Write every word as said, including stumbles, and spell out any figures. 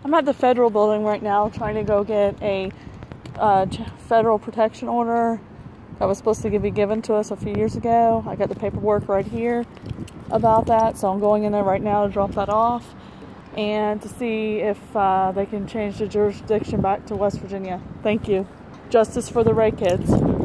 I'm at the federal building right now trying to go get a uh, federal protection order that was supposed to be given to us a few years ago. I got the paperwork right here about that, so I'm going in there right now to drop that off and to see if uh, they can change the jurisdiction back to West Virginia. Thank you. Justice for the Wray kids.